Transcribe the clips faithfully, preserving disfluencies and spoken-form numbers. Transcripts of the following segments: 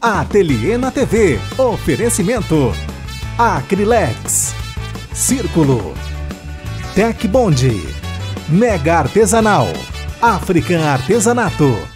Ateliê na T V. Oferecimento Acrylex, Círculo, Tec Bond, Mega Artesanal, African Artesanato.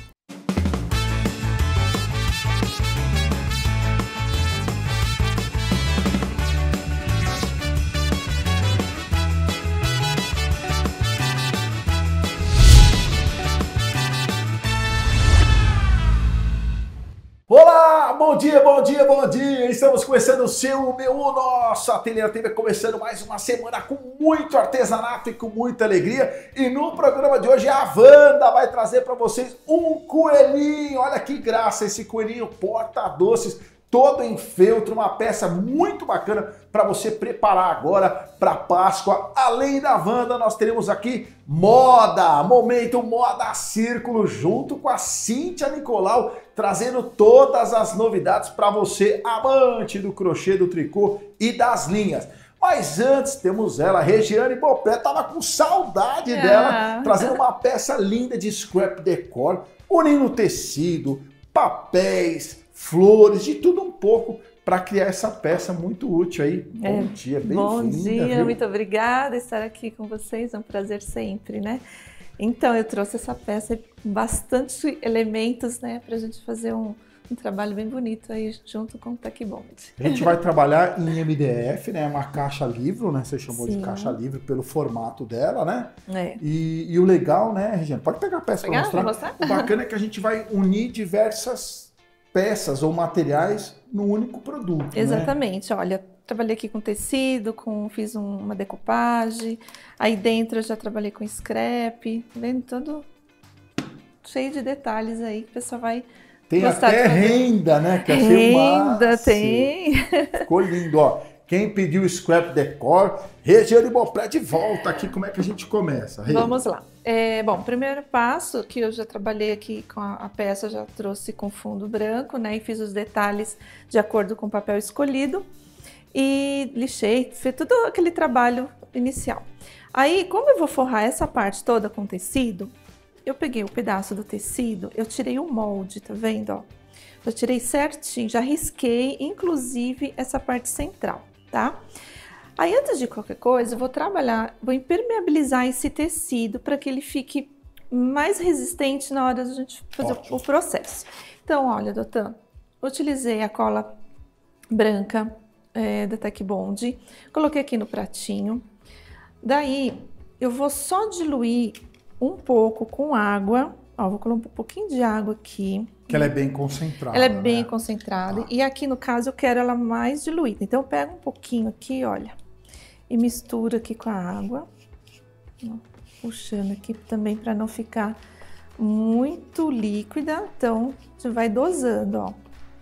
Olá, bom dia, bom dia, bom dia! Estamos começando o seu, o meu, o nosso Ateliê na T V, começando mais uma semana com muito artesanato e com muita alegria. E no programa de hoje a Wanda vai trazer para vocês um coelhinho. Olha que graça esse coelhinho porta-doces, todo em feltro, uma peça muito bacana para você preparar agora para Páscoa. Além da Wanda, nós teremos aqui moda, momento moda Círculo, junto com a Cíntia Nicolau, trazendo todas as novidades para você, amante do crochê, do tricô e das linhas. Mas antes temos ela, Regiane Bopé, tava com saudade é. dela, trazendo uma peça linda de scrap decor, unindo tecido, papéis, flores, de tudo um pouco para criar essa peça muito útil aí. Bom é, dia, bem-vinda. Bom dia, viu? Muito obrigada por estar aqui com vocês, é um prazer sempre, né? Então, eu trouxe essa peça com bastante elementos, né, para a gente fazer um, um trabalho bem bonito aí junto com o Tec Bond. A gente vai trabalhar em M D F, né, uma caixa livro, né, você chamou Sim. de caixa livre pelo formato dela, né? É. E, e o legal, né, Regiane, pode pegar a peça para mostrar. mostrar? O bacana é que a gente vai unir diversas peças ou materiais num único produto. Exatamente, né? Olha, trabalhei aqui com tecido, com, fiz um, uma decopagem, aí dentro eu já trabalhei com scrap, tá vendo? Todo cheio de detalhes aí que o pessoal vai Tem gostar até de fazer. renda, né? Que Renda, tem. Ficou lindo, ó. Quem pediu o scrap decor, Regiane Bopé de volta aqui. Como é que a gente começa? Rê? Vamos lá. É, bom, primeiro passo que eu já trabalhei aqui com a, a peça, já trouxe com fundo branco, né? E fiz os detalhes de acordo com o papel escolhido. E lixei, fiz todo aquele trabalho inicial. Aí, como eu vou forrar essa parte toda com tecido, eu peguei o um pedaço do tecido, eu tirei o molde, tá vendo, ó? Já tirei certinho, já risquei, inclusive, essa parte central, tá? Aí, antes de qualquer coisa, eu vou trabalhar, vou impermeabilizar esse tecido para que ele fique mais resistente na hora de a gente fazer Ótimo. o processo. Então, olha, Doutor, utilizei a cola branca é, da Tec Bond, coloquei aqui no pratinho. Daí, eu vou só diluir um pouco com água, ó, vou colocar um pouquinho de água aqui. Que ela é bem concentrada. Ela é bem né? concentrada. Tá. E aqui, no caso, eu quero ela mais diluída. Então, eu pego um pouquinho aqui, olha, e misturo aqui com a água. Ó, puxando aqui também para não ficar muito líquida. Então, você vai dosando, ó.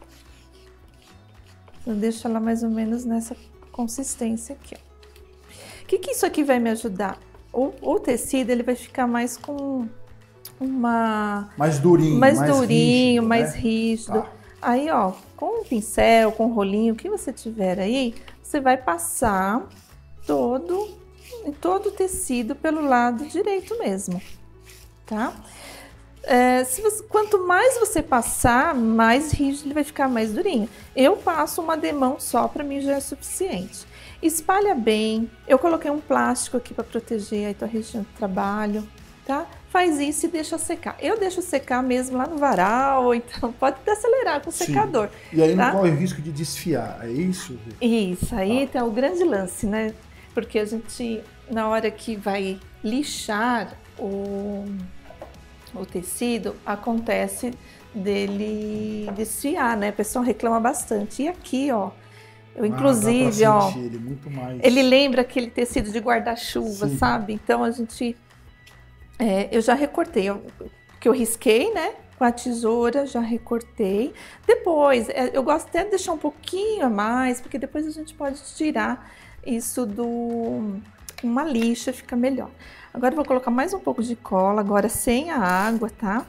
Eu deixo ela mais ou menos nessa consistência aqui, ó. O que que isso aqui vai me ajudar? O, o tecido, ele vai ficar mais com uma... Mais durinho, mais, mais durinho, rígido, mais né? rígido. Tá. Aí, ó, com um pincel, com um rolinho, o que você tiver aí, você vai passar todo, em todo o tecido pelo lado direito mesmo, tá? É, se você, quanto mais você passar, mais rígido ele vai ficar, mais durinho. Eu passo uma demão só, para mim já é suficiente. Espalha bem. Eu coloquei um plástico aqui para proteger a tua região de trabalho, tá? Faz isso e deixa secar. Eu deixo secar mesmo lá no varal, ou então pode acelerar com o Sim. secador. E aí tá? não corre o risco de desfiar, é isso? Isso, aí Ah. tem o grande lance, né? Porque a gente, na hora que vai lixar o, o tecido, acontece dele desfiar, né? O pessoal reclama bastante. E aqui, ó, eu inclusive, ah, ó, ele, muito mais... ele lembra aquele tecido de guarda-chuva, sabe? Então a gente, é, eu já recortei, eu, que eu risquei, né? Com a tesoura, já recortei. Depois, é, eu gosto até de deixar um pouquinho a mais, porque depois a gente pode tirar isso do uma lixa, fica melhor. Agora eu vou colocar mais um pouco de cola, agora sem a água, tá?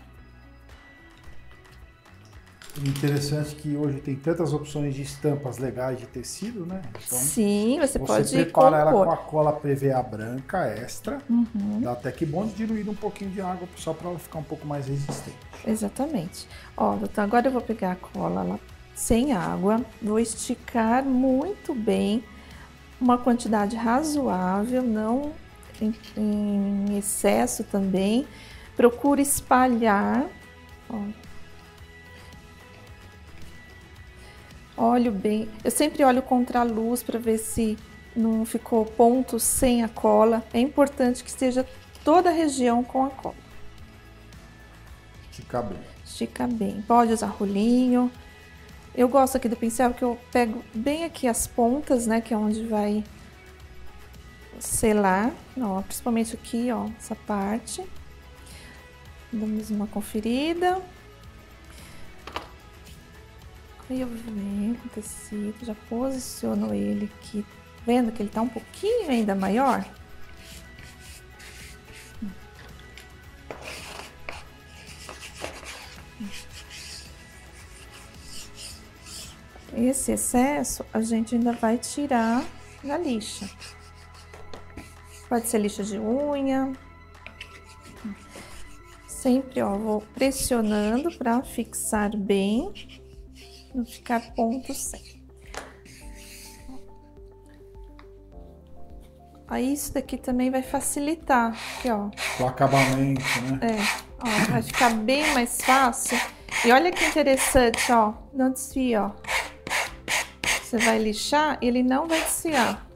Interessante que hoje tem tantas opções de estampas legais de tecido, né? Então, sim, você, você pode prepara compor. ela com a cola P V A branca extra, uhum. da Tec Bond, diluída um pouquinho de água só para ela ficar um pouco mais resistente. Exatamente. Ó, então agora eu vou pegar a cola lá sem água. Vou esticar muito bem, uma quantidade razoável, não em, em excesso também. Procuro espalhar. Ó. Olho bem, eu sempre olho contra a luz para ver se não ficou ponto sem a cola. É importante que esteja toda a região com a cola. Estica bem. Estica bem. Pode usar rolinho. Eu gosto aqui do pincel que eu pego bem aqui as pontas, né? Que é onde vai selar. Ó, principalmente aqui, ó, essa parte. Damos uma conferida. Aí eu venho com o tecido, já posiciono ele aqui. Vendo que ele tá um pouquinho ainda maior? Esse excesso a gente ainda vai tirar na lixa. Pode ser lixa de unha. Sempre, ó, vou pressionando para fixar bem, não ficar ponto sem. Aí isso daqui também vai facilitar, aqui, ó. O acabamento, né? É, ó, vai ficar bem mais fácil. E olha que interessante, ó, não desfia, ó. Você vai lixar, ele não vai desfiar.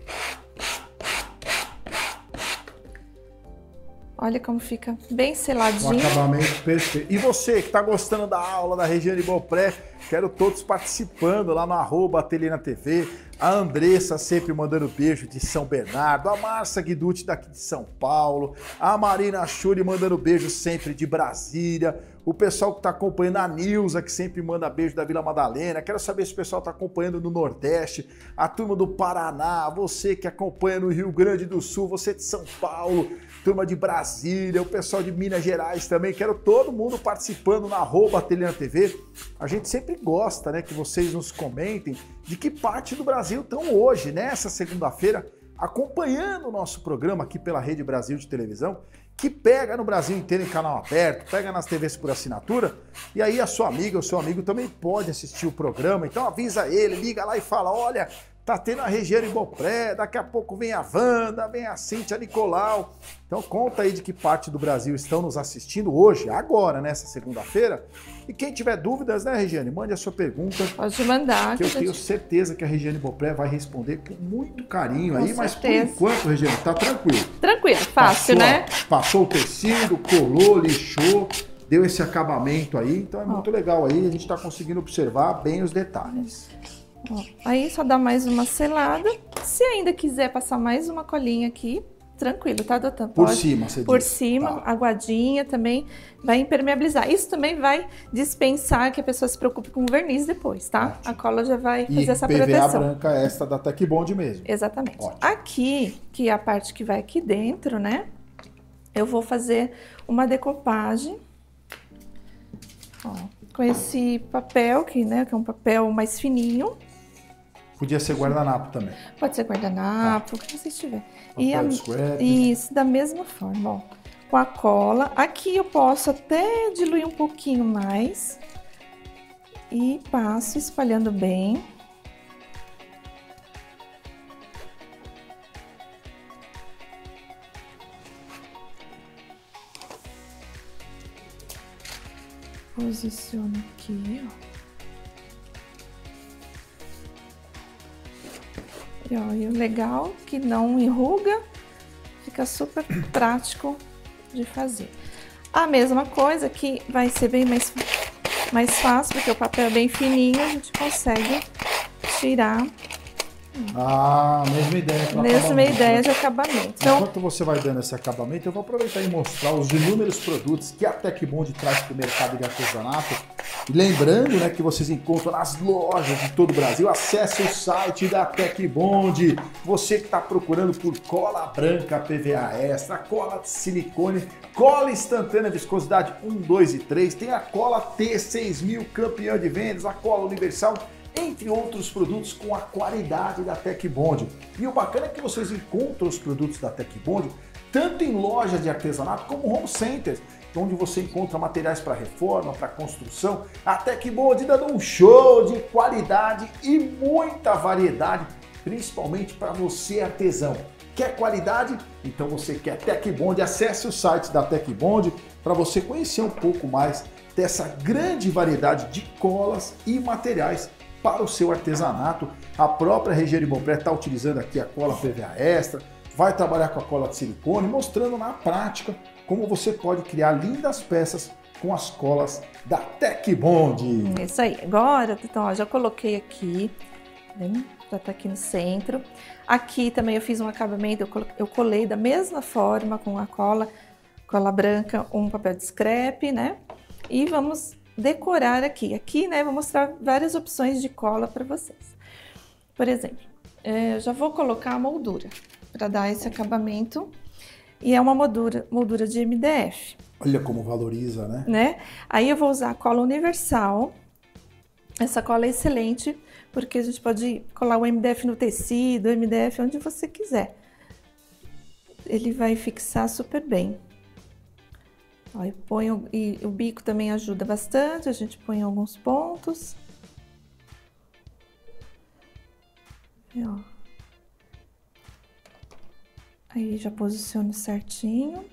Olha como fica bem seladinho. Um acabamento perfeito. E você que está gostando da aula da Regiane Beaupré, quero todos participando lá no arroba Ateliê na T V. A Andressa sempre mandando beijo de São Bernardo. A Márcia Guiducci daqui de São Paulo. A Marina Churi mandando beijo sempre de Brasília. O pessoal que está acompanhando, a Nilza, que sempre manda beijo da Vila Madalena. Quero saber se o pessoal está acompanhando no Nordeste. A turma do Paraná, você que acompanha no Rio Grande do Sul, você de São Paulo, turma de Brasília, o pessoal de Minas Gerais também. Quero todo mundo participando na arroba Ateliê na T V. A gente sempre gosta, né, que vocês nos comentem de que parte do Brasil estão hoje, nessa segunda-feira, acompanhando o nosso programa aqui pela Rede Brasil de televisão, que pega no Brasil inteiro em canal aberto, pega nas T Vs por assinatura, e aí a sua amiga, o seu amigo também pode assistir o programa. Então avisa ele, liga lá e fala, olha, tá tendo a Regiane Beaupré, daqui a pouco vem a Wanda, vem a Cíntia Nicolau. Então conta aí de que parte do Brasil estão nos assistindo hoje, agora, nessa segunda-feira. E quem tiver dúvidas, né, Regiane, mande a sua pergunta. Pode mandar. Que eu tenho certeza que a Regiane Beaupré vai responder com muito carinho aí, Com mas por certeza. enquanto, Regiane, tá tranquilo. Tranquilo, fácil, Passou, né? Passou o tecido, colou, lixou, deu esse acabamento aí, então é muito Ó. legal aí, a gente tá conseguindo observar bem os detalhes. Ó, aí só dá mais uma selada. Se ainda quiser passar mais uma colinha aqui, tranquilo, tá, doutor? Por Pode. cima, você Por disse. cima, Tá. aguadinha também vai impermeabilizar. Isso também vai dispensar que a pessoa se preocupe com o verniz depois, tá? Ótimo. A cola já vai E fazer essa P V A proteção. branca esta da Tec Bond mesmo. Exatamente. Ótimo. Aqui, que é a parte que vai aqui dentro, né? Eu vou fazer uma decopagem. Ó, com esse papel aqui, né? Que é um papel mais fininho. Podia ser guardanapo também. Pode ser guardanapo, o que você tiver. E Papel a, de scrap. isso, da mesma forma, ó. Com a cola. Aqui eu posso até diluir um pouquinho mais. E passo espalhando bem. Posiciono aqui, ó. E, ó, e o legal que não enruga, fica super prático de fazer. A mesma coisa que vai ser bem mais, mais fácil, porque o papel é bem fininho, a gente consegue tirar. Ah, mesma ideia. pro Mesma acabamento, ideia né? de acabamento. Então, Enquanto você vai dando esse acabamento, eu vou aproveitar e mostrar os inúmeros produtos que a Tec Bond traz para o mercado de artesanato. E lembrando, né, que vocês encontram nas lojas de todo o Brasil. Acesse o site da Tec Bond. Você que está procurando por cola branca P V A extra, cola de silicone, cola instantânea viscosidade um, dois e três, tem a cola T seis mil campeã de vendas, a cola universal, entre outros produtos com a qualidade da Tec Bond. E o bacana é que vocês encontram os produtos da Tec Bond tanto em lojas de artesanato como home centers. onde você encontra materiais para reforma, para construção. A Tecbond dando um show de qualidade e muita variedade, principalmente para você artesão. Quer qualidade? Então você quer Tecbond. Acesse o site da Tecbond para você conhecer um pouco mais dessa grande variedade de colas e materiais para o seu artesanato. A própria Regiane Beaupré está utilizando aqui a cola P V A Extra, vai trabalhar com a cola de silicone, mostrando na prática como você pode criar lindas peças com as colas da Tecbond. Isso aí. Agora, então, ó, já coloquei aqui, né? Já tá aqui no centro. Aqui também eu fiz um acabamento, eu, colo eu colei da mesma forma com a cola, cola branca, um papel de scrap, né? E vamos decorar aqui. Aqui, né, vou mostrar várias opções de cola para vocês. Por exemplo, eu já vou colocar a moldura para dar esse acabamento. E é uma moldura, moldura de M D F. Olha como valoriza, né? né? Aí eu vou usar a cola universal. Essa cola é excelente, porque a gente pode colar o M D F no tecido, o M D F onde você quiser. Ele vai fixar super bem. Ó, eu ponho, e o bico também ajuda bastante, a gente põe alguns pontos. E, ó. Aí já posiciono certinho.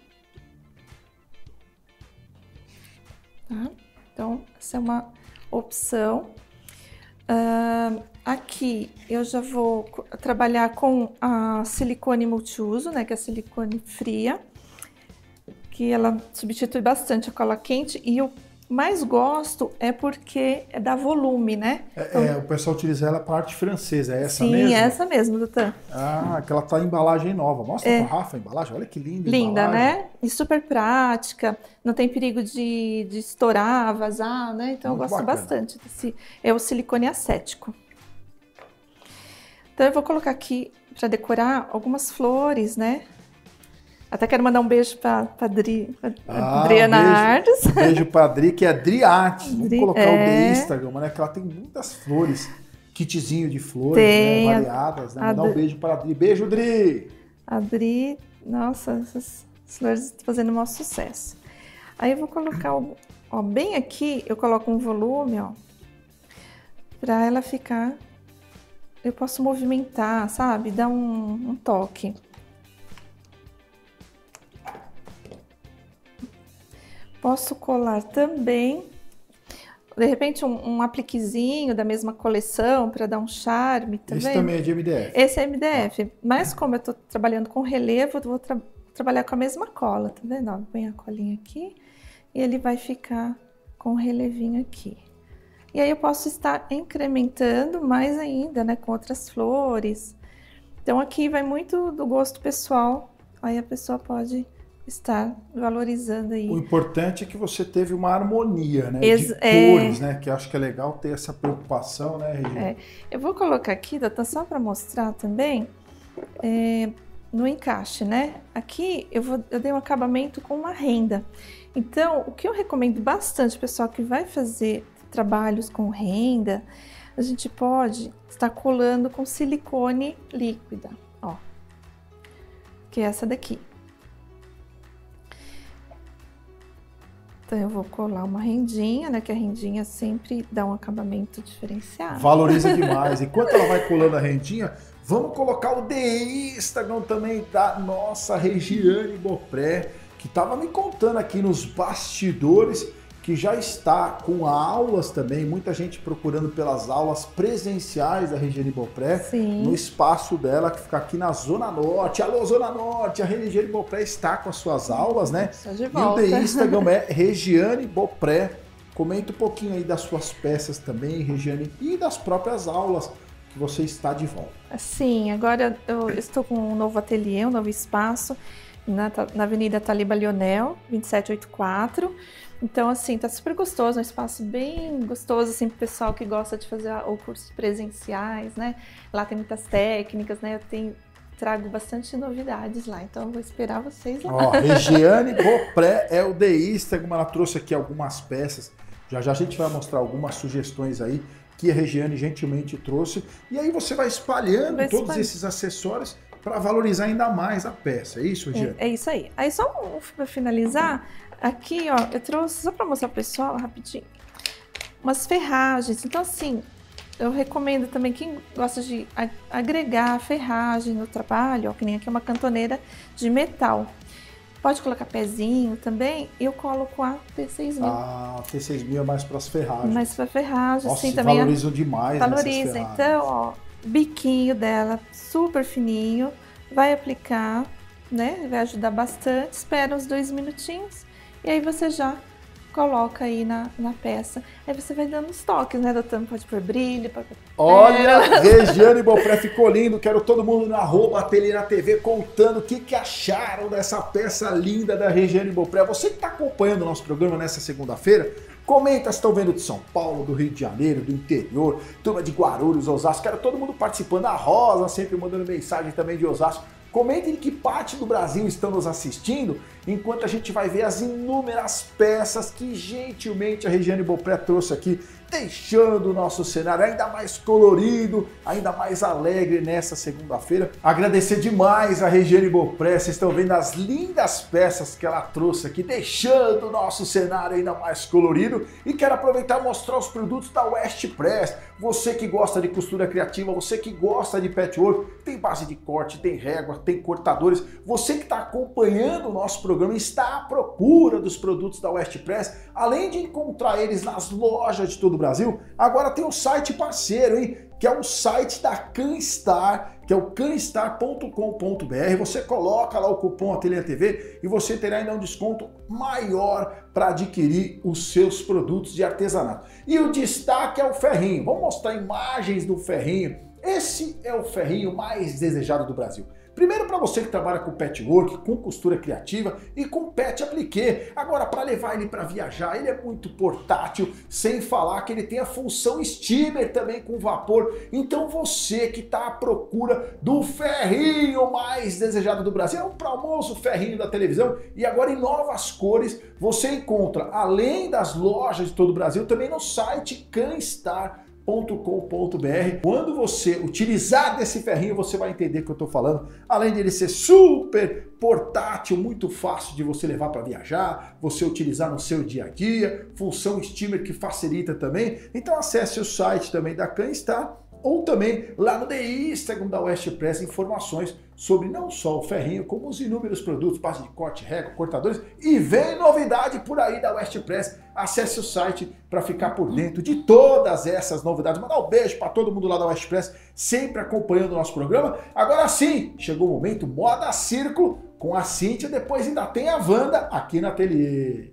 Tá? Então, essa é uma opção. Uh, aqui eu já vou trabalhar com a silicone multiuso, né? Que é a silicone fria. Que ela substitui bastante a cola quente. E eu mais gosto é porque dá volume, né? É, então, é, o pessoal utiliza ela para arte francesa, é essa sim, mesmo? Sim, é essa mesmo, doutor. Ah, que ela tá em embalagem nova. Mostra é. pra Rafa a embalagem, olha que linda. Linda, embalagem. né? E super prática, não tem perigo de, de estourar, vazar, né? Então Muito eu gosto bacana. bastante desse. É o silicone acético. Então eu vou colocar aqui para decorar algumas flores, né? Até quero mandar um beijo para a Adri, Ah, Adriana um beijo, Ardes. Um beijo para a Adri, que é Adri Arte. Vamos Adri, colocar é... o de Instagram, né? Que ela tem muitas flores. Kitzinho de flores, tem, né? Variadas. Né? Mandar Adri... um beijo para a Adri. Beijo, Adri! Adri, nossa, essas flores estão fazendo um maior sucesso. Aí eu vou colocar, o, ó, bem aqui, eu coloco um volume, ó, para ela ficar... Eu posso movimentar, sabe? Dar um, um toque. Posso colar também, de repente, um, um apliquezinho da mesma coleção para dar um charme. Tá Esse vendo? também é de M D F. Esse é M D F, ah. mas como eu estou trabalhando com relevo, eu vou tra trabalhar com a mesma cola, tá vendo? Ó, põe a colinha aqui e ele vai ficar com o relevinho aqui. E aí eu posso estar incrementando mais ainda, né, com outras flores. Então aqui vai muito do gosto pessoal, aí a pessoa pode estar valorizando aí. O importante é que você teve uma harmonia, né? Ex de é... cores, né? Que eu acho que é legal ter essa preocupação, né, Regina? É. Eu vou colocar aqui, doutor, só para mostrar também, é, no encaixe, né? Aqui eu, vou, eu dei um acabamento com uma renda. Então, o que eu recomendo bastante, pessoal, que vai fazer trabalhos com renda, a gente pode estar colando com silicone líquida, ó. Que é essa daqui. Então eu vou colar uma rendinha, né? Que a rendinha sempre dá um acabamento diferenciado. Valoriza demais. Enquanto ela vai colando a rendinha, vamos colocar o de Instagram também da nossa Regiane Beaupré, que estava me contando aqui nos bastidores que já está com aulas também, muita gente procurando pelas aulas presenciais da Regiane Beaupré, Sim. no espaço dela, que fica aqui na Zona Norte. Alô, Zona Norte! A Regiane Beaupré está com as suas aulas, né? Estou de volta. E o de Instagram é Regiane Beaupré. Comenta um pouquinho aí das suas peças também, Regiane, e das próprias aulas que você está de volta. Sim, agora eu estou com um novo ateliê, um novo espaço, na, na Avenida Taliba Lionel, vinte e sete oitenta e quatro. Então, assim, tá super gostoso, um espaço bem gostoso, assim, pro pessoal que gosta de fazer o cursos presenciais, né? Lá tem muitas técnicas, né? Eu tenho, trago bastante novidades lá, então eu vou esperar vocês lá. Ó, Regiane Beaupré é o de Instagram, ela trouxe aqui algumas peças, já já a gente vai mostrar algumas sugestões aí, que a Regiane gentilmente trouxe, e aí você vai espalhando Vai todos espalhar. esses acessórios para valorizar ainda mais a peça, é isso, Regiane? É, é isso aí. Aí só para finalizar, aqui ó, eu trouxe só para mostrar pro pessoal rapidinho, umas ferragens. Então assim, eu recomendo também quem gosta de agregar ferragem no trabalho, ó, que nem aqui é uma cantoneira de metal. Pode colocar pezinho também, eu coloco a T seis mil. Ah, a T seis mil é mais para as ferragens. Mais para ferragem, Nossa, sim, também. Valorizam demais. Valoriza, então, ó, biquinho dela super fininho, vai aplicar, né? Vai ajudar bastante, espera uns dois minutinhos e aí você já coloca aí na, na peça. Aí você vai dando uns toques, né, doutor? Pode pôr brilho, pode pôr... Olha, Regiane Beaupré, ficou lindo. Quero todo mundo no arroba Ateliê na T V contando o que, que acharam dessa peça linda da Regiane Beaupré. Você que está acompanhando o nosso programa nessa segunda-feira, comenta se estão vendo de São Paulo, do Rio de Janeiro, do interior, turma de Guarulhos, Osasco. Quero todo mundo participando. A Rosa sempre mandando mensagem também de Osasco. Comentem de que parte do Brasil estão nos assistindo, enquanto a gente vai ver as inúmeras peças que gentilmente a Regiane Beaupré trouxe aqui, deixando o nosso cenário ainda mais colorido, ainda mais alegre nessa segunda-feira. Agradecer demais a Regiane Beaupré, vocês estão vendo as lindas peças que ela trouxe aqui, deixando o nosso cenário ainda mais colorido. E quero aproveitar e mostrar os produtos da West Press. Você que gosta de costura criativa, você que gosta de patchwork, tem base de corte, tem régua, tem cortadores. Você que está acompanhando o nosso programa está à procura dos produtos da West Press, além de encontrar eles nas lojas de todo o Brasil, agora tem um site parceiro, hein? Que é o site da Canstar, que é o canstar ponto com ponto br. Você coloca lá o cupom Ateliê T V e você terá ainda um desconto maior para adquirir os seus produtos de artesanato. E o destaque é o ferrinho. Vamos mostrar imagens do ferrinho. Esse é o ferrinho mais desejado do Brasil. Primeiro para você que trabalha com patchwork, com costura criativa e com pet appliqué. Agora, para levar ele para viajar, ele é muito portátil, sem falar que ele tem a função steamer também com vapor. Então você que está à procura do ferrinho mais desejado do Brasil, é um famoso ferrinho da televisão, e agora em novas cores, você encontra, além das lojas de todo o Brasil, também no site canstar ponto com ponto br. Quando você utilizar desse ferrinho, você vai entender o que eu estou falando. Além de ele ser super portátil, muito fácil de você levar para viajar, você utilizar no seu dia a dia, função steamer que facilita também. Então acesse o site também da Canstar, ou também lá no The Instagram da West Press, informações sobre não só o ferrinho, como os inúmeros produtos, base de corte, régua, cortadores, e vem novidade por aí da West Press. Acesse o site para ficar por dentro de todas essas novidades. Mandar um beijo para todo mundo lá da West Press, sempre acompanhando o nosso programa. Agora sim, chegou o momento Moda Círculo com a Cíntia, depois ainda tem a Wanda aqui na Ateliê.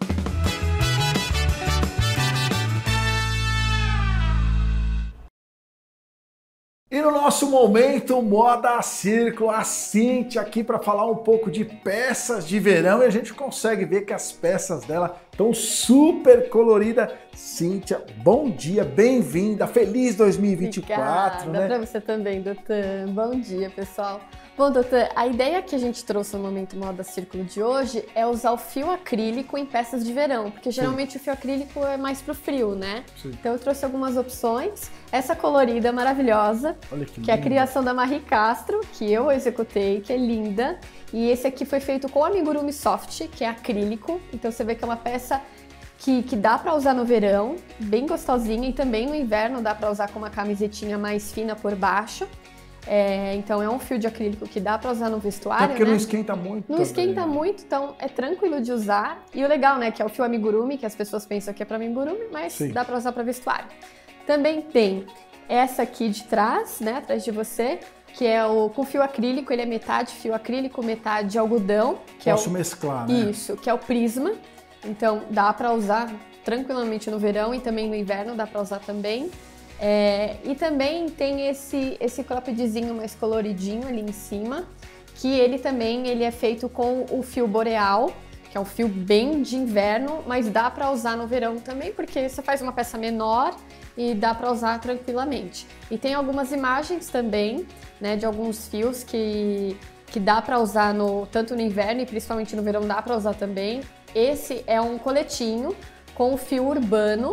E no nosso momento Moda Círculo, a Cíntia aqui para falar um pouco de peças de verão, e a gente consegue ver que as peças dela estão super coloridas. Cíntia, bom dia, bem-vinda, feliz dois mil e vinte e quatro, Obrigada, né? para você também, doutor. Bom dia, pessoal. Bom, doutor, a ideia que a gente trouxe no Momento Moda Círculo de hoje é usar o fio acrílico em peças de verão, porque geralmente Sim. o fio acrílico é mais pro frio, né? Sim. Então eu trouxe algumas opções. Essa colorida maravilhosa, Olha que, que é a criação da Marie Castro, que eu executei, que é linda. E esse aqui foi feito com amigurumi soft, que é acrílico. Então você vê que é uma peça que, que dá para usar no verão, bem gostosinha, e também no inverno dá para usar com uma camisetinha mais fina por baixo. É, então é um fio de acrílico que dá para usar no vestuário, é porque né? não esquenta muito. Não também. esquenta muito, então é tranquilo de usar. E o legal, né, que é o fio amigurumi, que as pessoas pensam que é para amigurumi, mas Sim. dá para usar para vestuário. Também tem essa aqui de trás, né, atrás de você, que é o com fio acrílico, ele é metade fio acrílico, metade algodão. Que Posso é o, mesclar, né? Isso, que é o prisma. Então dá para usar tranquilamente no verão e também no inverno dá para usar também. É, e também tem esse, esse croppedzinho mais coloridinho ali em cima, que ele também ele é feito com o fio boreal, que é um fio bem de inverno, mas dá para usar no verão também, porque você faz uma peça menor e dá para usar tranquilamente. E tem algumas imagens também, né, de alguns fios que, que dá para usar no, tanto no inverno e principalmente no verão dá para usar também. Esse é um coletinho com o fio urbano.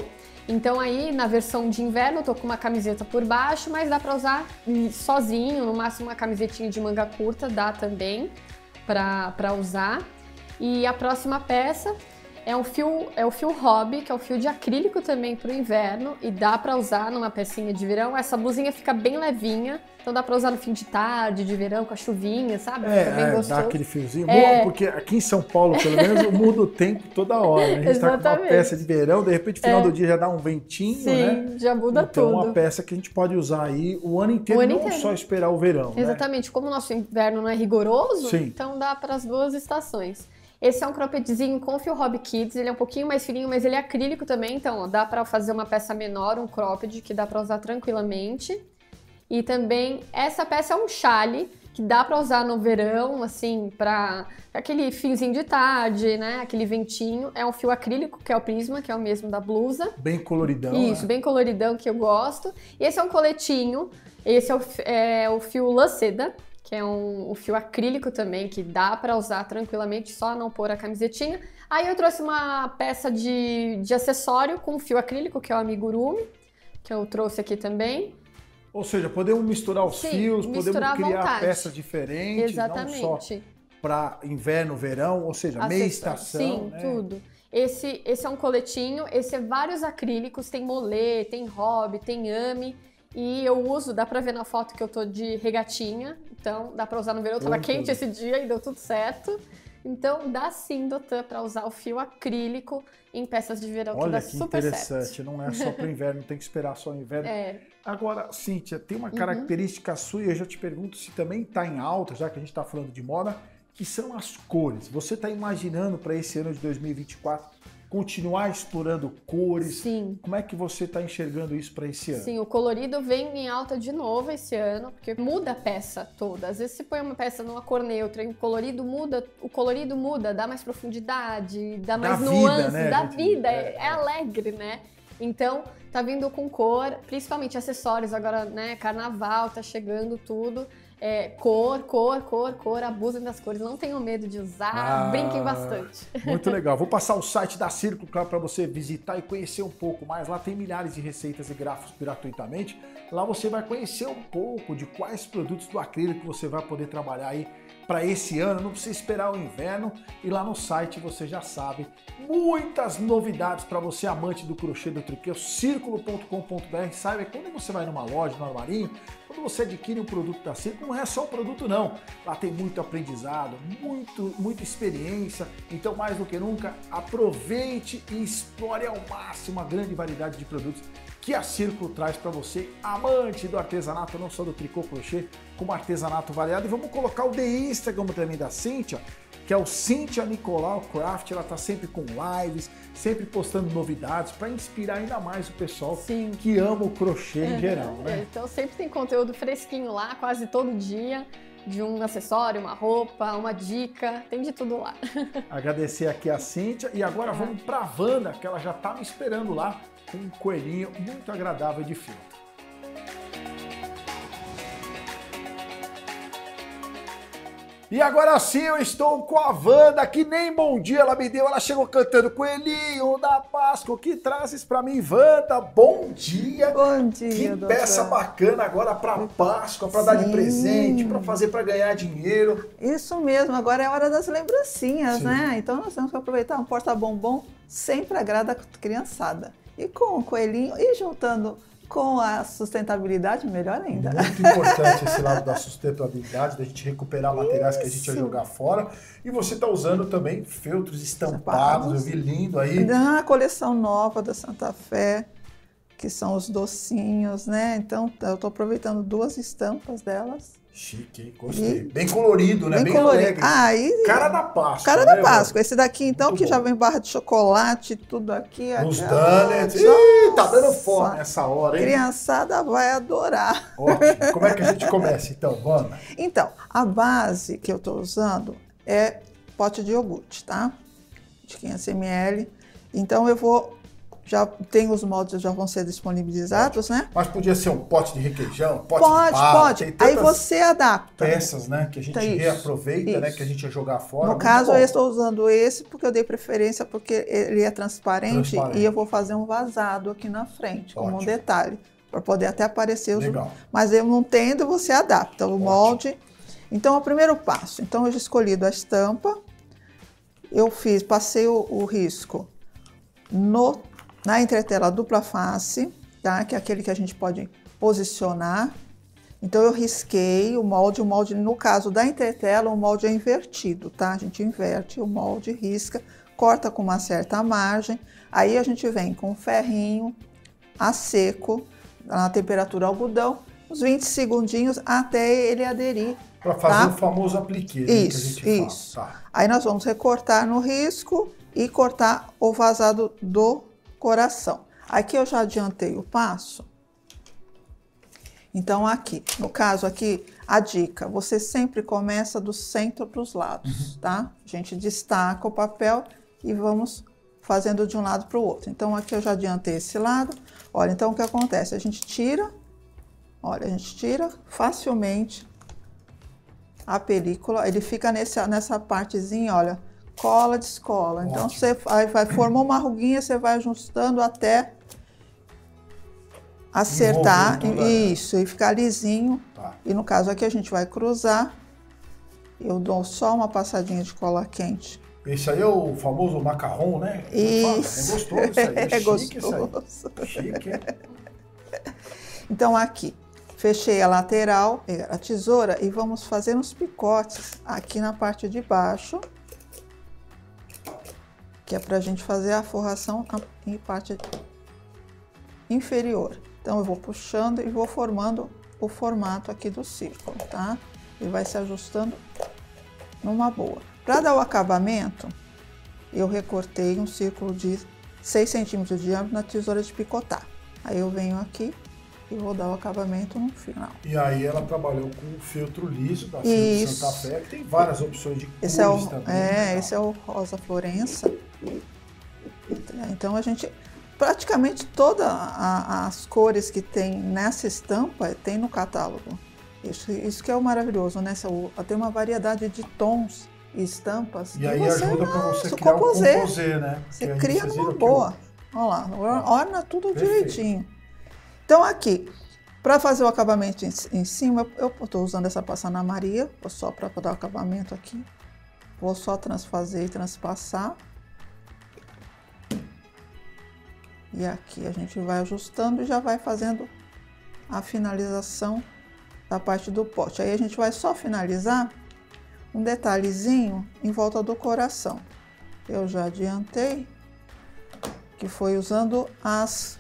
Então aí, na versão de inverno, eu tô com uma camiseta por baixo, mas dá pra usar sozinho, no máximo uma camisetinha de manga curta, dá também pra, pra usar. E a próxima peça é, um fio, é o fio Hobby, que é o fio de acrílico também pro inverno, e dá pra usar numa pecinha de verão. Essa blusinha fica bem levinha, então dá pra usar no fim de tarde, de verão, com a chuvinha, sabe? É, fica bem é gostoso. dá aquele fiozinho. É. Bom, porque aqui em São Paulo, pelo menos, muda o tempo toda hora. Né? A gente tá com uma Exatamente. peça de verão, de repente, no final É. do dia já dá um ventinho, Sim, né? já muda então, tudo. uma peça que a gente pode usar aí o ano inteiro, O ano não inteiro. só esperar o verão. Exatamente, como o nosso inverno não é rigoroso, Sim. então dá para as duas estações. Esse é um croppedzinho com fio Hobby Kids, ele é um pouquinho mais fininho, mas ele é acrílico também, então ó, dá para fazer uma peça menor, um cropped, que dá para usar tranquilamente. E também, essa peça é um chale, que dá para usar no verão, assim, para aquele finzinho de tarde, né, aquele ventinho. É um fio acrílico, que é o Prisma, que é o mesmo da blusa. Né? Bem coloridão. Isso, né? bem coloridão, que eu gosto. E esse é um coletinho, esse é o, é o fio Lanceda, que é um, um fio acrílico também, que dá para usar tranquilamente, só não pôr a camisetinha. Aí eu trouxe uma peça de, de acessório com fio acrílico, que é o amigurumi, que eu trouxe aqui também. Ou seja, podemos misturar os Sim, fios, misturar à podemos criar vontade. peças diferentes, Exatamente. não só para inverno, verão, ou seja, meia Acessório. estação. Sim, né? tudo. Esse, esse é um coletinho, esse é vários acrílicos, tem molê, tem hobby, tem ame. E eu uso, dá pra ver na foto que eu tô de regatinha, então dá pra usar no verão. Tava Muito quente bem. esse dia e deu tudo certo. Então dá sim, Dotan, pra usar o fio acrílico em peças de verão, que Olha dá que super interessante, certo. não é só para o inverno, não tem que esperar só o inverno. É, Agora, Cíntia, tem Uhum. uma característica sua, e eu já te pergunto se também está em alta, já que a gente está falando de moda, que são as cores. Você está imaginando para esse ano de dois mil e vinte e quatro continuar explorando cores? sim. Como é que você está enxergando isso para esse ano? Sim, o colorido vem em alta de novo esse ano, porque muda a peça toda. Às vezes você põe uma peça numa cor neutra e o colorido muda, o colorido muda, dá mais profundidade, dá mais vida, nuances, né, dá gente? vida, É, é, é. é alegre, né? Então, tá vindo com cor, principalmente acessórios, agora, né, carnaval, tá chegando tudo. É, cor, cor, cor, cor, abusem das cores, não tenham medo de usar, Ah, brinquem bastante. Muito legal. Vou passar o site da Círculo para você visitar e conhecer um pouco mais. Lá tem milhares de receitas e gráficos gratuitamente. Lá você vai conhecer um pouco de quais produtos do acrílico você vai poder trabalhar aí para esse ano. Não precisa esperar o inverno. E lá no site você já sabe muitas novidades para você, amante do crochê, do triquê, círculo ponto com ponto br. Saiba que quando você vai numa loja, no armarinho, quando você adquire um produto da Círculo, não é só o produto não. Lá tem muito aprendizado, muito, muita experiência. Então, mais do que nunca, aproveite e explore ao máximo a grande variedade de produtos que a Círculo traz para você, amante do artesanato, não só do tricô, crochê, como artesanato variado. E vamos colocar o The Instagram também da Cíntia, que é o Cíntia Nicolau Craft. Ela tá sempre com lives, sempre postando novidades para inspirar ainda mais o pessoal Sim. que ama o crochê em geral, É, né? então sempre tem conteúdo fresquinho lá, quase todo dia, de um acessório, uma roupa, uma dica, tem de tudo lá. Agradecer aqui a Cíntia e agora vamos para a Wanda, que ela já tá me esperando lá com um coelhinho muito agradável de filtro. E agora sim eu estou com a Wanda, que nem bom dia ela me deu, ela chegou cantando Coelhinho da Páscoa. O que trazes para mim, Wanda? Bom dia! Bom dia, Que doutor. peça bacana agora para Páscoa, para dar de Sim. presente, para fazer para ganhar dinheiro. Isso mesmo, agora é a hora das lembrancinhas, Sim. né? Então nós temos que aproveitar um porta-bombom, sempre agrada a criançada. E com o coelhinho e juntando com a sustentabilidade, melhor ainda. Muito importante esse lado da sustentabilidade, da gente recuperar materiais que a gente ia Isso. jogar fora. E você está usando também feltros estampados, eu vi lindo aí. Na coleção nova da Santa Fé, que são os docinhos, né? Então eu estou aproveitando duas estampas delas. Chique, hein? Gostei. E- Bem colorido, né? Bem, Bem colorido. alegre. Ah, e Cara da Páscoa. cara né, da Páscoa. Esse daqui, então, Muito que já bom. vem barra de chocolate, tudo aqui. Os aquela- donuts. Ih, tá dando Nossa, fome nessa hora, hein? criançada vai adorar. Ótimo. Como é que a gente começa, então, Wanda? Então, a base que eu estou usando é pote de iogurte, tá? De quinhentos mililitros. Então, eu vou já tem os moldes, já vão ser disponibilizados, né? Mas podia ser um pote de requeijão, um pote Pode, de bala, pode. tem Aí tantas você adapta. peças, né, que a gente Então, isso, reaproveita, isso. né, que a gente ia jogar fora. No muito caso, bom. eu estou usando esse porque eu dei preferência, porque ele é transparente, Transparente. e eu vou fazer um vazado aqui na frente, como um Ótimo. detalhe, para poder até aparecer os... Legal. Mas eu não tendo, você adapta o molde. Então, é o primeiro passo. Então, eu já escolhi a estampa, eu fiz, passei o, o risco no, na entretela dupla face, tá? Que é aquele que a gente pode posicionar. Então, eu risquei o molde, o molde, no caso da entretela, o molde é invertido, tá? A gente inverte o molde, risca, corta com uma certa margem, aí a gente vem com o ferrinho a seco, na temperatura algodão, uns vinte segundinhos até ele aderir. Para fazer tá? o famoso aplique, né, Isso, que a gente isso. fala. Tá. Aí nós vamos recortar no risco e cortar o vazado do coração. Aqui eu já adiantei o passo. Então aqui, no caso aqui, a dica, você sempre começa do centro para os lados, tá? A gente destaca o papel e vamos fazendo de um lado para o outro. Então aqui eu já adiantei esse lado. Olha, então o que acontece? A gente tira, olha, a gente tira facilmente a película, ele fica nesse, nessa partezinha, olha, cola, descola. Então Ótimo. você vai, vai formar uma ruguinha, você vai ajustando até acertar, Envolver toda isso, e ficar lisinho. Tá. E no caso aqui a gente vai cruzar, eu dou só uma passadinha de cola quente. Esse aí é o famoso macarrão, né? Isso. É gostoso isso aí. É, É chique gostoso. isso aí. Chique, hein? Então aqui, fechei a lateral, pegar a tesoura e vamos fazer uns picotes aqui na parte de baixo, que é pra gente fazer a forração em parte inferior. Então eu vou puxando e vou formando o formato aqui do círculo, tá? Ele vai se ajustando numa boa. Para dar o acabamento, eu recortei um círculo de seis centímetros de diâmetro na tesoura de picotar. Aí eu venho aqui e vou dar o acabamento no final. E aí ela trabalhou com o feltro liso da Filtro Isso. Santa Fé, que tem várias opções de cores Esse é o, também. é, né? esse é o rosa Florença. Então a gente, praticamente todas as cores que tem nessa estampa tem no catálogo. Isso, isso que é o maravilhoso, né? Tem uma variedade de tons e estampas. E aí você, ajuda para você nossa, criar composê. o composê, né? Você Que aí cria vocês numa viram que boa. Olha lá, orna tudo Perfeito. direitinho. Então aqui, para fazer o acabamento em, em cima, eu estou usando essa Passana Maria, só para dar o acabamento aqui. Vou só transfazer e transpassar. E aqui a gente vai ajustando e já vai fazendo a finalização da parte do pote. Aí a gente vai só finalizar um detalhezinho em volta do coração. Eu já adiantei, que foi usando as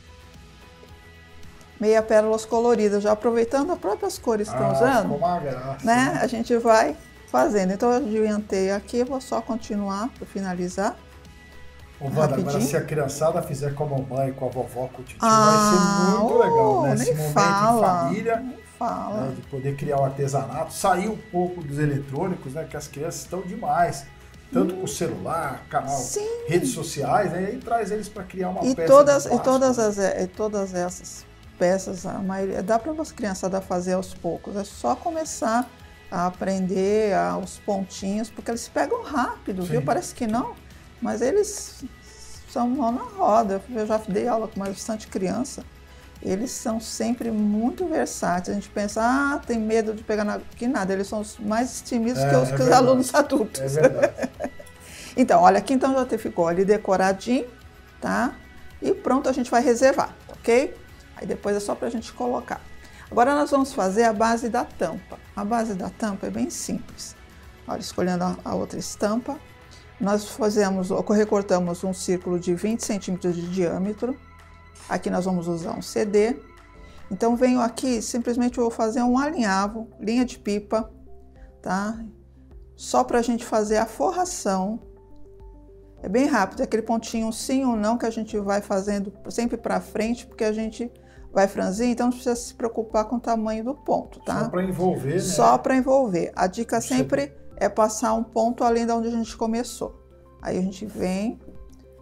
meia pérolas coloridas, já aproveitando as próprias cores que estão Ah, usando, ficou uma graça, né? A gente vai fazendo. Então eu adiantei aqui, vou só continuar para finalizar. Ô, Wanda, agora Rapidinho. se a criançada fizer com a mamãe, com a vovó, com o tio, Ah, vai ser muito legal, né? nem Esse momento fala, em família, nem fala. né, de poder criar o artesanato, sair um pouco dos eletrônicos, né? Que as crianças estão demais. Tanto com o celular, canal, Sim. redes sociais, né? E aí traz eles para criar uma E peça todas, de e plástico, todas, né? as, e todas essas peças, a maioria, dá para as criançadas fazer aos poucos. É só começar a aprender aos pontinhos, porque eles pegam rápido, Sim. viu? Parece que não, mas eles são mão na roda. Eu já dei aula com bastante criança. Eles são sempre muito versáteis. A gente pensa, ah, tem medo de pegar na... Que nada, eles são os mais tímidos É, que os, é que os verdade. alunos adultos. É verdade. Então, olha, aqui então já ficou ali decoradinho, tá? E pronto, a gente vai reservar, ok? Aí depois é só pra gente colocar. Agora nós vamos fazer a base da tampa. A base da tampa é bem simples. Olha, escolhendo a, a outra estampa, nós fazemos, recortamos um círculo de vinte centímetros de diâmetro. Aqui nós vamos usar um C D. Então venho aqui, simplesmente eu vou fazer um alinhavo, linha de pipa, tá? Só pra gente fazer a forração. É bem rápido, é aquele pontinho sim ou não que a gente vai fazendo sempre para frente, porque a gente vai franzir, então não precisa se preocupar com o tamanho do ponto, tá? Só para envolver, né? Só para envolver. A dica Isso sempre é passar um ponto além de onde a gente começou. Aí a gente vem,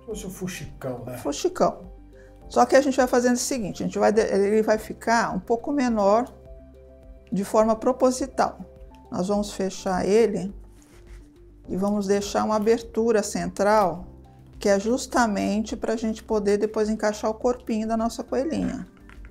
fosse um fuxicão, né? Fuxicão. Só que a gente vai fazendo o seguinte, a gente vai, ele vai ficar um pouco menor de forma proposital. Nós vamos fechar ele e vamos deixar uma abertura central, que é justamente para a gente poder depois encaixar o corpinho da nossa coelhinha.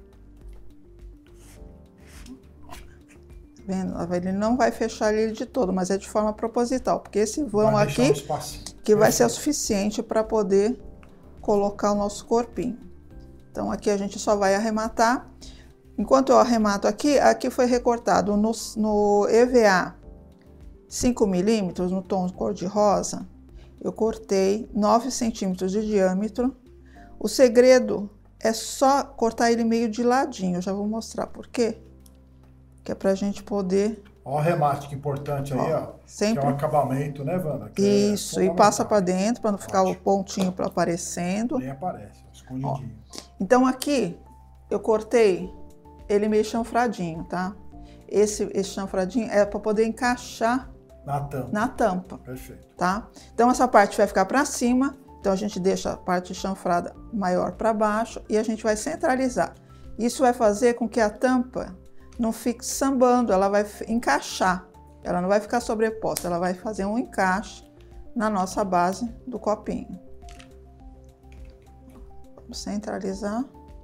Vendo? Ele não vai fechar ele de todo, mas é de forma proposital, porque esse vão Vai aqui um que vai ser o suficiente para poder colocar o nosso corpinho. Então aqui a gente só vai arrematar. Enquanto eu arremato aqui, aqui foi recortado no, no E V A cinco milímetros, no tom cor-de-rosa, eu cortei nove centímetros de diâmetro. O segredo é só cortar ele meio de ladinho, eu já vou mostrar por quê. Que é pra gente poder... Ó o remate que importante aí, ó. Sempre... Que é o acabamento, né, Wanda? Que Isso, é e passa pra dentro para não ficar Ótimo. o pontinho pra aparecendo. Nem aparece, ó, escondidinho. Ó. Então aqui, eu cortei ele meio chanfradinho, tá? Esse, esse chanfradinho é para poder encaixar na tampa. na tampa. Perfeito. Tá? Então essa parte vai ficar para cima, então a gente deixa a parte chanfrada maior para baixo e a gente vai centralizar. Isso vai fazer com que a tampa não fique sambando, ela vai encaixar, ela não vai ficar sobreposta, ela vai fazer um encaixe na nossa base do copinho. Vamos centralizar.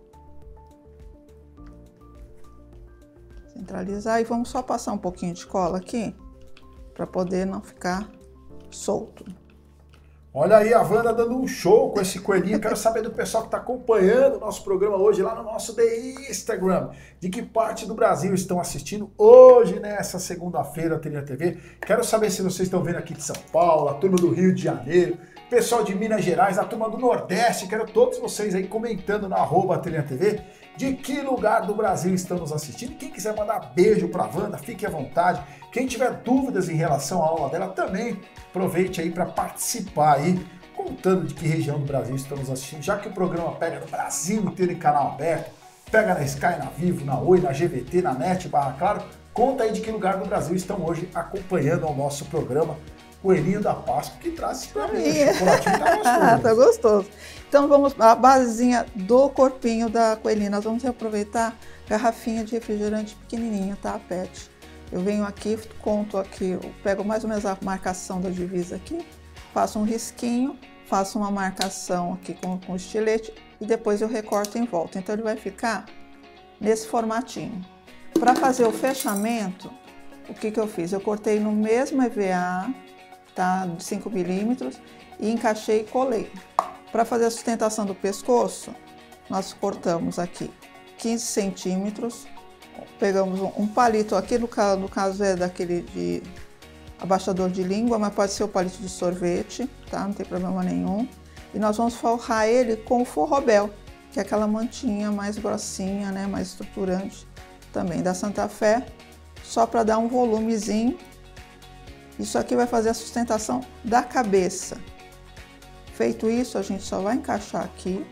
Centralizar e vamos só passar um pouquinho de cola aqui, para poder não ficar solto. Olha aí a Wanda dando um show com esse coelhinho. Quero saber do pessoal que está acompanhando o nosso programa hoje lá no nosso Instagram. De que parte do Brasil estão assistindo hoje, nessa segunda-feira, Ateliê T V. Quero saber se vocês estão vendo aqui de São Paulo, a turma do Rio de Janeiro, pessoal de Minas Gerais, a turma do Nordeste. Quero todos vocês aí comentando na arroba Ateliê T V de que lugar do Brasil estão nos assistindo. Quem quiser mandar beijo para a Wanda, fique à vontade. Quem tiver dúvidas em relação à aula dela, também aproveite aí para participar aí, contando de que região do Brasil estão nos assistindo, já que o programa pega no Brasil inteiro em canal aberto, pega na Sky, na Vivo, na Oi, na G V T, na Net, barra Claro. Conta aí de que lugar do Brasil estão hoje acompanhando o nosso programa Coelhinho da Páscoa, que traz para mim. O chocolatinho tá gostoso. Tá gostoso. Então vamos, a basezinha do corpinho da coelhinha, nós vamos reaproveitar garrafinha de refrigerante pequenininha, tá? Pet. Eu venho aqui, conto aqui, eu pego mais ou menos a marcação da divisa aqui, faço um risquinho, faço uma marcação aqui com, com estilete e depois eu recorto em volta. Então ele vai ficar nesse formatinho. Para fazer o fechamento, o que que eu fiz? Eu cortei no mesmo E V A, tá, de cinco milímetros e encaixei e colei. Para fazer a sustentação do pescoço, nós cortamos aqui quinze centímetros, pegamos um, um palito, aqui no caso, no caso é daquele de abaixador de língua, mas pode ser o palito de sorvete, tá? Não tem problema nenhum. E nós vamos forrar ele com o forrobel, que é aquela mantinha mais grossinha, né, mais estruturante também da Santa Fé, só para dar um volumezinho. Isso aqui vai fazer a sustentação da cabeça. Feito isso, a gente só vai encaixar aqui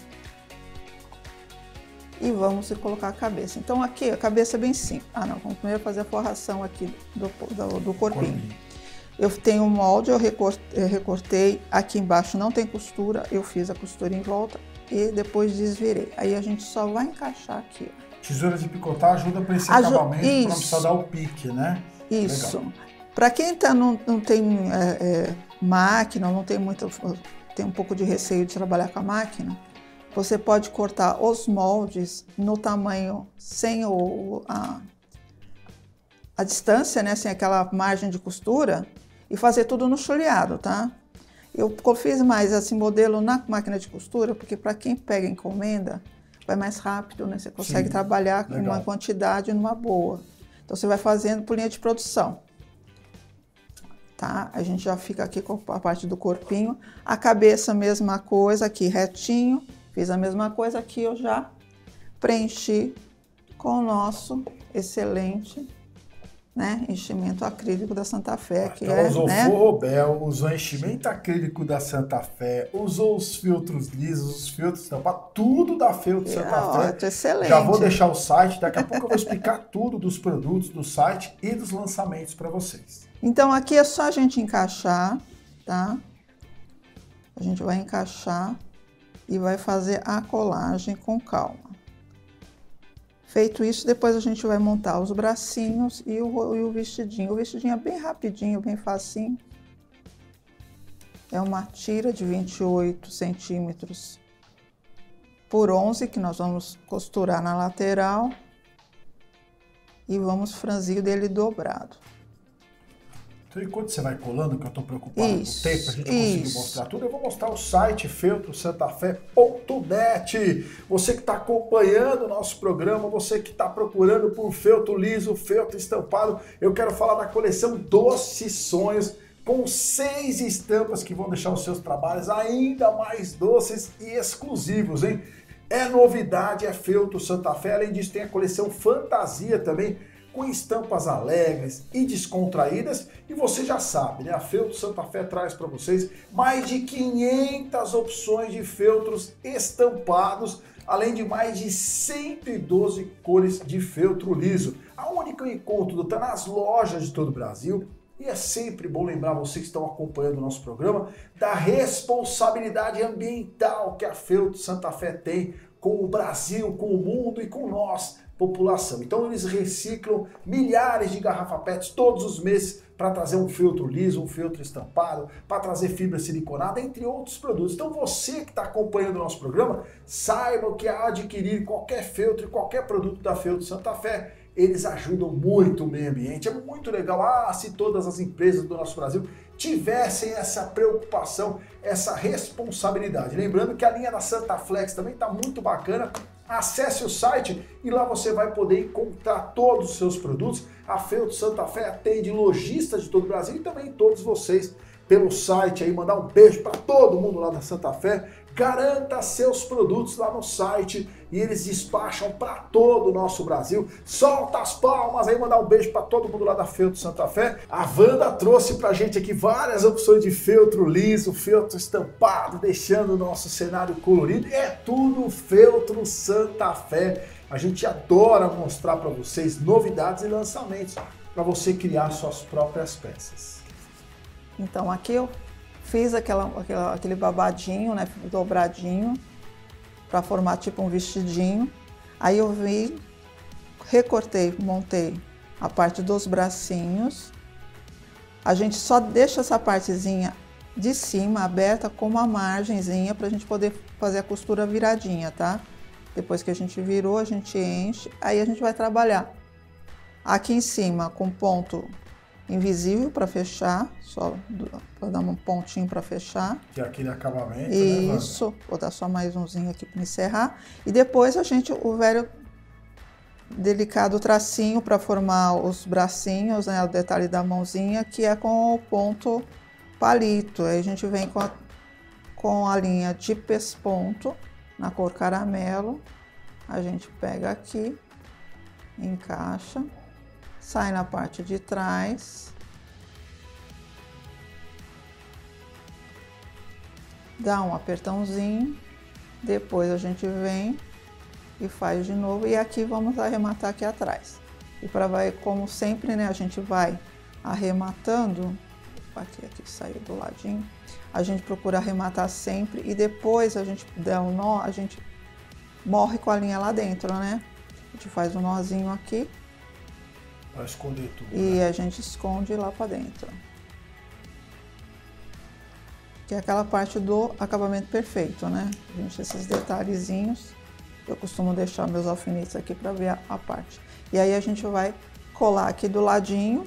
e vamos colocar a cabeça. Então aqui a cabeça é bem simples. Ah não, vamos primeiro fazer a forração aqui do, do, do corpinho. Eu tenho um molde, eu recortei, eu recortei, aqui embaixo não tem costura, eu fiz a costura em volta e depois desvirei. Aí a gente só vai encaixar aqui. Tesoura de picotar ajuda para esse Aju acabamento, para não precisar dar o pique, né? Isso. Para quem tá, não, não tem é, é, máquina, não tem muito, tem um pouco de receio de trabalhar com a máquina, você pode cortar os moldes no tamanho sem o, a, a distância, né, sem aquela margem de costura e fazer tudo no chuleado, tá? Eu fiz mais esse modelo na máquina de costura, porque para quem pega encomenda, vai mais rápido, né? Você consegue Sim, trabalhar com uma quantidade numa boa. Então você vai fazendo por linha de produção. Tá? A gente já fica aqui com a parte do corpinho. A cabeça, mesma coisa, aqui retinho. Fiz a mesma coisa aqui, eu já preenchi com o nosso excelente, né, enchimento acrílico da Santa Fé. Que então é, usou né? forrobel, usou enchimento acrílico da Santa Fé, usou os filtros lisos, os filtros tampa, tudo da Feltro é, Santa ó, Fé. Excelente. Já vou deixar o site, daqui a pouco eu vou explicar tudo dos produtos do site e dos lançamentos para vocês. Então aqui é só a gente encaixar, tá? A gente vai encaixar e vai fazer a colagem com calma. Feito isso, depois a gente vai montar os bracinhos e o, e o vestidinho. O vestidinho é bem rapidinho, bem facinho. É uma tira de vinte e oito centímetros por onze, que nós vamos costurar na lateral. E vamos franzir o dele dobrado. Então, enquanto você vai colando, que eu estou preocupado Isso, com o tempo, a gente conseguir isso. mostrar tudo, eu vou mostrar o site feltro santa fé ponto net. Você que está acompanhando o nosso programa, você que está procurando por feltro liso, feltro estampado, eu quero falar da coleção Doces Sonhos, com seis estampas que vão deixar os seus trabalhos ainda mais doces e exclusivos, hein? É novidade, é Feltro Santa Fé. Além disso, tem a coleção Fantasia também, com estampas alegres e descontraídas. E você já sabe, né? A Feltro Santa Fé traz para vocês mais de quinhentas opções de feltros estampados, além de mais de cento e doze cores de feltro liso. A única encontro está nas lojas de todo o Brasil. E é sempre bom lembrar vocês que estão acompanhando o nosso programa da responsabilidade ambiental que a Feltro Santa Fé tem com o Brasil, com o mundo e com nós, população. Então eles reciclam milhares de garrafa P E Ts todos os meses para trazer um feltro liso, um feltro estampado, para trazer fibra siliconada, entre outros produtos. Então você que está acompanhando o nosso programa, saiba que a adquirir qualquer feltro e qualquer produto da Feltro Santa Fé, eles ajudam muito o meio ambiente. É muito legal, ah, se todas as empresas do nosso Brasil tivessem essa preocupação, essa responsabilidade. Lembrando que a linha da Santa Flex também está muito bacana. Acesse o site e lá você vai poder encontrar todos os seus produtos. A Feltro Santa Fé atende lojistas de todo o Brasil e também todos vocês pelo site aí. Mandar um beijo para todo mundo lá da Santa Fé. Garanta seus produtos lá no site e eles despacham para todo o nosso Brasil. Solta as palmas aí, mandar um beijo para todo mundo lá da Feltro Santa Fé. A Wanda trouxe pra gente aqui várias opções de feltro liso, feltro estampado, deixando o nosso cenário colorido. É tudo Feltro Santa Fé. A gente adora mostrar para vocês novidades e lançamentos para você criar suas próprias peças. Então aqui eu fiz aquela, aquela, aquele babadinho, né, dobradinho, para formar tipo um vestidinho. Aí eu vi, recortei, montei a parte dos bracinhos. A gente só deixa essa partezinha de cima aberta com uma margenzinha para a gente poder fazer a costura viradinha, tá? Depois que a gente virou, a gente enche, aí a gente vai trabalhar aqui em cima com ponto invisível para fechar, só para dar um pontinho para fechar. Que é aquele acabamento, isso, né, vou dar só mais umzinho aqui para encerrar. E depois a gente, o velho delicado tracinho para formar os bracinhos, né, o detalhe da mãozinha, que é com o ponto palito. Aí a gente vem com a, com a linha de pesponto na cor caramelo. A gente pega aqui, encaixa. Sai na parte de trás, dá um apertãozinho, depois a gente vem e faz de novo, e aqui vamos arrematar aqui atrás. E para vai, como sempre, né, a gente vai arrematando, aqui, aqui saiu do ladinho, a gente procura arrematar sempre e depois a gente dá um nó, a gente morre com a linha lá dentro, né? A gente faz um nozinho aqui. Para esconder tudo. E né? A gente esconde lá para dentro. Que é aquela parte do acabamento perfeito, né? Gente, esses detalhezinhos, eu costumo deixar meus alfinetes aqui para ver a, a parte. E aí a gente vai colar aqui do ladinho.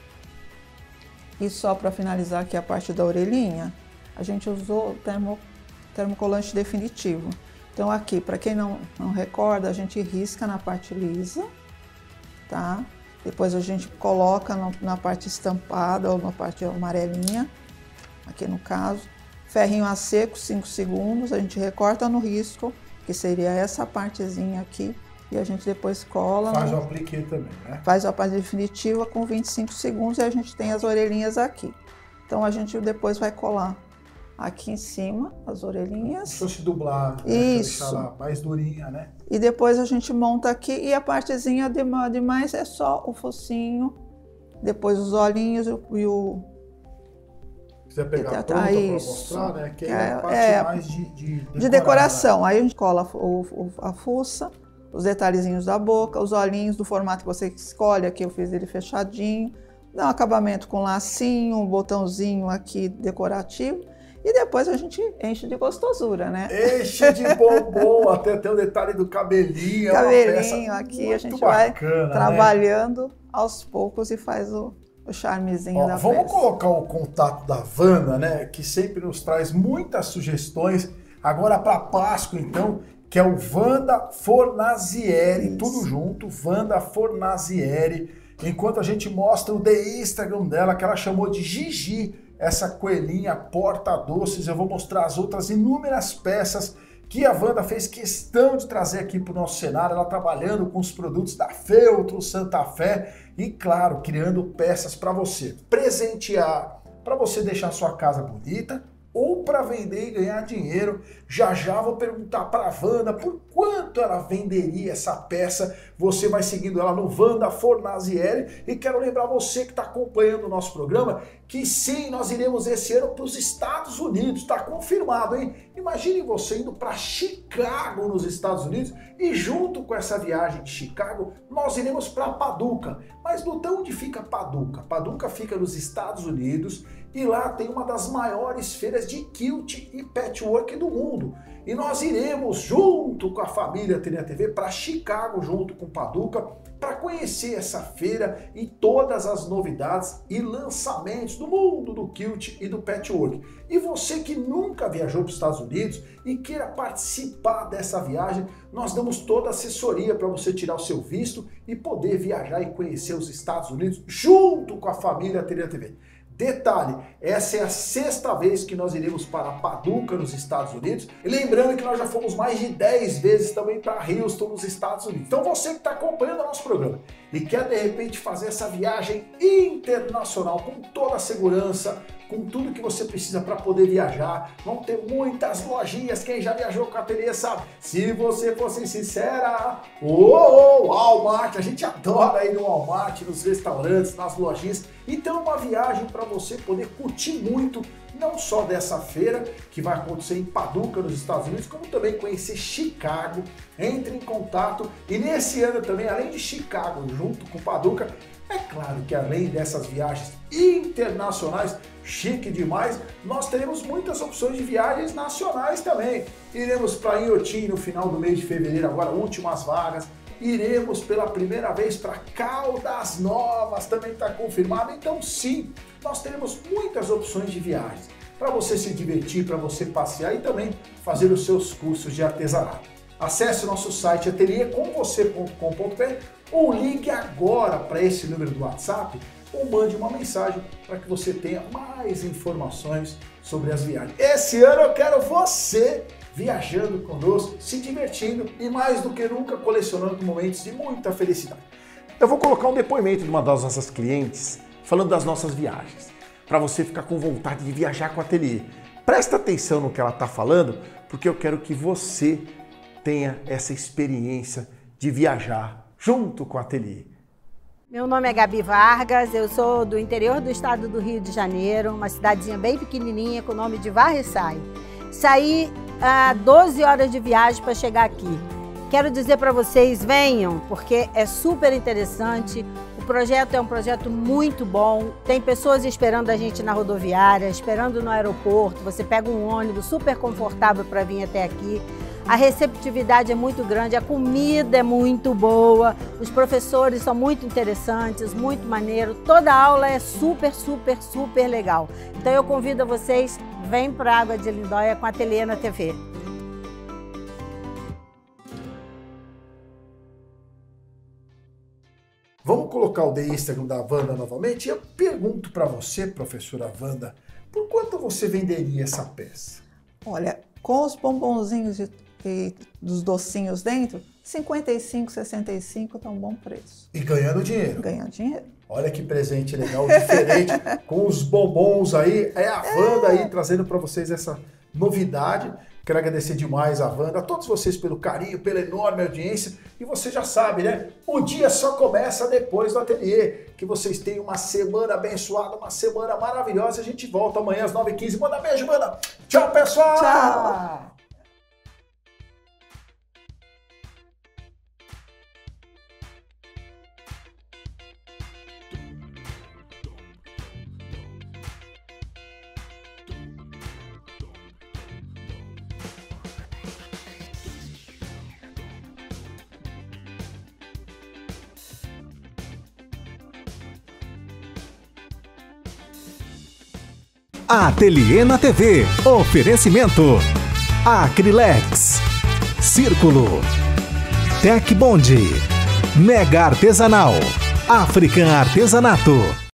E só para finalizar aqui a parte da orelhinha, a gente usou termo, termocolante definitivo. Então aqui, para quem não, não recorda, a gente risca na parte lisa, tá? Depois a gente coloca no, na parte estampada ou na parte amarelinha, aqui no caso. Ferrinho a seco, cinco segundos, a gente recorta no risco, que seria essa partezinha aqui, e a gente depois cola. Faz no, o apliquê também, né? Faz a parte definitiva com vinte e cinco segundos e a gente tem as orelhinhas aqui. Então a gente depois vai colar aqui em cima as orelhinhas. Se fosse dublado, né? Isso. Deixar lá mais durinha, né? E depois a gente monta aqui e a partezinha de, de mais é só o focinho, depois os olhinhos e o, quiser pegar tá, pronta para isso. mostrar, né? Que Que é a parte é, mais de, de, decorar, de decoração. Né? Aí a gente cola o, o, a fuça, os detalhezinhos da boca, os olhinhos do formato que você escolhe. Aqui eu fiz ele fechadinho. Dá um acabamento com lacinho, um botãozinho aqui decorativo. E depois a gente enche de gostosura, né? Enche de bombom, até tem o detalhe do cabelinho. Cabelinho aqui, a gente bacana, vai trabalhando, né? Aos poucos e faz o, o charmezinho Ó, da vamos peça. colocar o contato da Wanda, né? Que sempre nos traz muitas sugestões. Agora para Páscoa, então, que é o Wanda Fornazieri, Isso. tudo junto, Wanda Fornazieri. Enquanto a gente mostra o The Instagram dela, que ela chamou de Gigi, essa coelhinha porta-doces. Eu vou mostrar as outras inúmeras peças que a Wanda fez questão de trazer aqui para o nosso cenário, ela trabalhando com os produtos da Feltro, Santa Fé e, claro, criando peças para você presentear, para você deixar a sua casa bonita ou para vender e ganhar dinheiro. Já já vou perguntar para a Wanda por quanto ela venderia essa peça. Você vai seguindo ela no Wanda Fornazieri. E quero lembrar você que está acompanhando o nosso programa que sim, nós iremos esse ano para os Estados Unidos. Está confirmado, hein? Imagine você indo para Chicago, nos Estados Unidos, e junto com essa viagem de Chicago, nós iremos para Paducah. Mas de onde fica Paducah? Paducah fica nos Estados Unidos e lá tem uma das maiores feiras de quilt e patchwork do mundo. E nós iremos, junto com a família Ateliê T V, para Chicago, junto com Paducah, para conhecer essa feira e todas as novidades e lançamentos do mundo do quilt e do patchwork. E você que nunca viajou para os Estados Unidos e queira participar dessa viagem, nós damos toda a assessoria para você tirar o seu visto e poder viajar e conhecer os Estados Unidos junto com a família Ateliê T V. Detalhe, essa é a sexta vez que nós iremos para Paducah, nos Estados Unidos. E lembrando que nós já fomos mais de dez vezes também para Houston, nos Estados Unidos. Então você que está acompanhando o nosso programa e quer de repente fazer essa viagem internacional com toda a segurança, com tudo que você precisa para poder viajar, vão ter muitas lojinhas, quem já viajou com a Ateliê sabe. Se você fosse sincera, oh, oh, Walmart, a gente adora ir no Walmart, nos restaurantes, nas lojinhas. Então uma viagem para você poder curtir muito, não só dessa feira que vai acontecer em Paducah, nos Estados Unidos, como também conhecer Chicago. Entre em contato e nesse ano também, além de Chicago, junto com Paducah, é claro que além dessas viagens internacionais, chique demais, nós teremos muitas opções de viagens nacionais também. Iremos para Inhotim no final do mês de fevereiro, agora últimas vagas. Iremos pela primeira vez para Caldas Novas, também está confirmado. Então sim, nós teremos muitas opções de viagens para você se divertir, para você passear e também fazer os seus cursos de artesanato. Acesse o nosso site ateliê com você ponto com ponto br ou ligue agora para esse número do WhatsApp ou mande uma mensagem para que você tenha mais informações sobre as viagens. Esse ano eu quero você viajando conosco, se divertindo e mais do que nunca colecionando momentos de muita felicidade. Eu vou colocar um depoimento de uma das nossas clientes falando das nossas viagens, para você ficar com vontade de viajar com o ateliê. Presta atenção no que ela está falando, porque eu quero que você tenha essa experiência de viajar junto com o ateliê. Meu nome é Gabi Vargas, eu sou do interior do estado do Rio de Janeiro, uma cidadezinha bem pequenininha com o nome de Varriçai. Saí a doze horas de viagem para chegar aqui. Quero dizer para vocês, venham, porque é super interessante. O projeto é um projeto muito bom. Tem pessoas esperando a gente na rodoviária, esperando no aeroporto. Você pega um ônibus super confortável para vir até aqui. A receptividade é muito grande, a comida é muito boa, os professores são muito interessantes, muito maneiro. Toda aula é super, super, super legal. Então eu convido vocês, vem para a Água de Lindóia com a Ateliê na T V. Vamos colocar o The Instagram da Wanda novamente? Eu pergunto para você, professora Wanda, por quanto você venderia essa peça? Olha, com os bombonzinhos e, e dos docinhos dentro, cinquenta e cinco, sessenta e cinco tá um bom preço. E ganhando dinheiro. Ganhando dinheiro. Olha que presente legal, diferente, com os bombons aí. É a Wanda aí trazendo para vocês essa novidade. Quero agradecer demais a Wanda, a todos vocês pelo carinho, pela enorme audiência. E você já sabe, né? O dia só começa depois do ateliê. Que vocês tenham uma semana abençoada, uma semana maravilhosa. A gente volta amanhã às nove e quinze. Manda beijo, Wanda. Tchau, pessoal! Tchau! Ateliê na T V. Oferecimento Acrylex, Círculo, Tec Bond, Mega Artesanal, African Artesanato.